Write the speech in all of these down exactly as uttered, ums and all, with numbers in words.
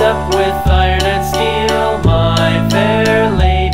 up with iron and steel, my fair lady.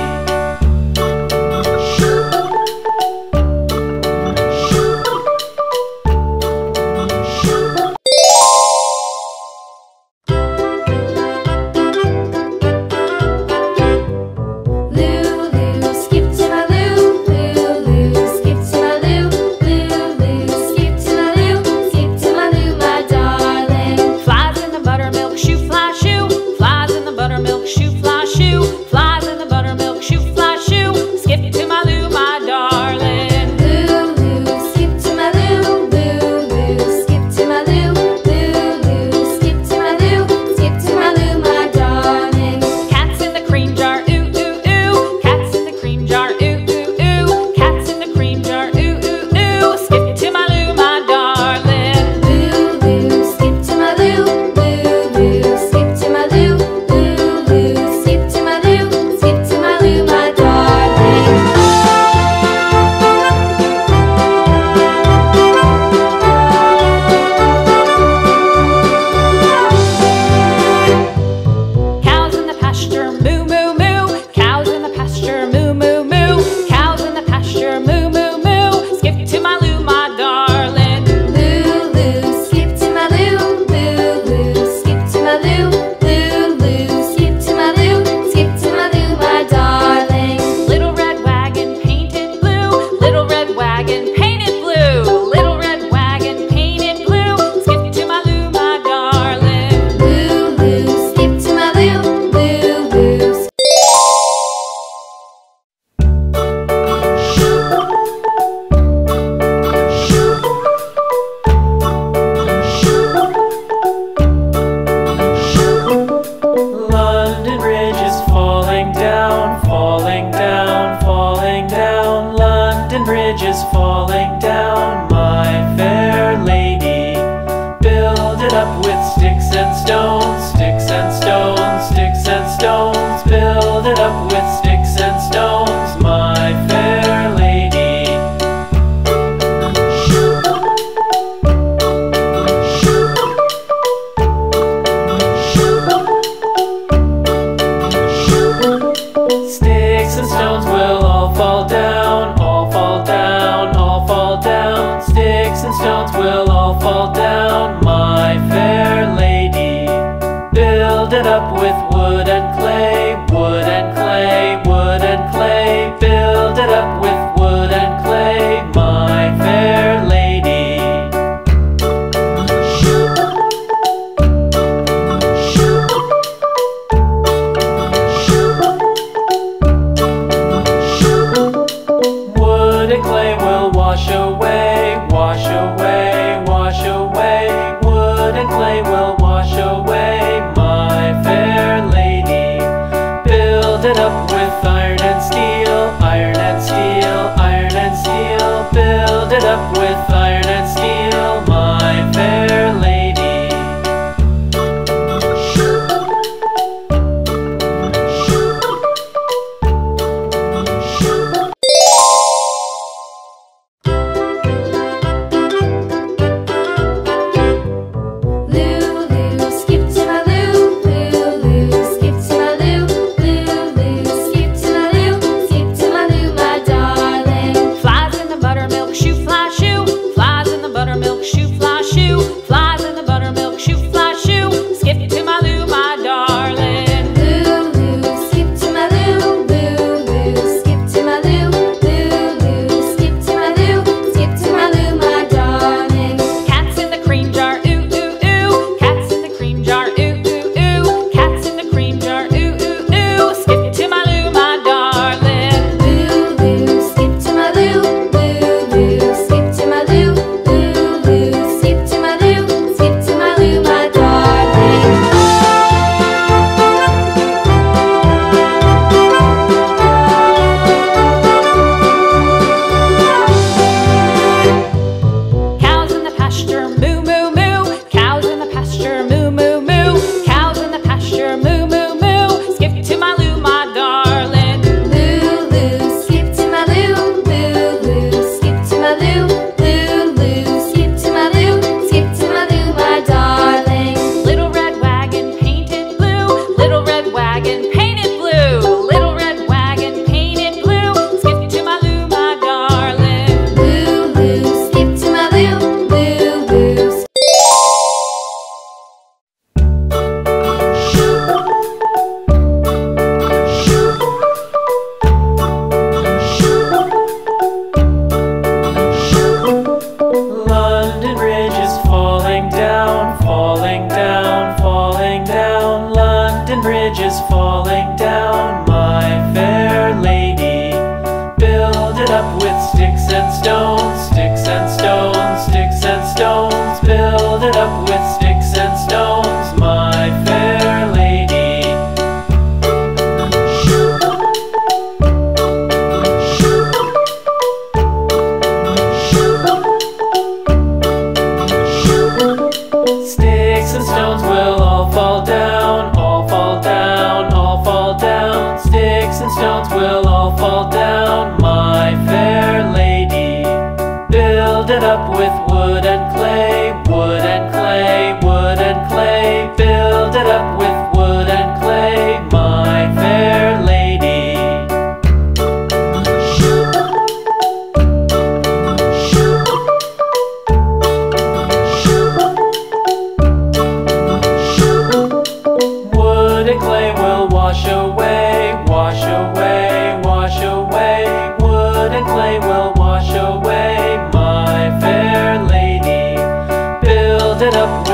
Falling down, my fair lady. Build it up with sticks and stones, sticks and stones, sticks and stones. Build it up with sticks and stones, my fair lady. Sticks and stones will all fall down, all fall down, all fall down. Sticks and stones will all fall down, my fair lady. Build it up with wood and clay, wood and clay, wood and clay. Build it up with wood and clay, my fair lady. Wood and clay will wash away, wash away, wash away. stones, build it up with sticks and stones, my fair lady. Sticks and stones will all fall down, all fall down, all fall down. Sticks and stones will all fall down, my fair lady. Build it up with wood and clay, wood and clay, wood and clay. Build it up with wood and clay, my fair lady. Wood and clay will wash away, wash away, wash away. Wood and clay will wash away, my fair lady. Build it up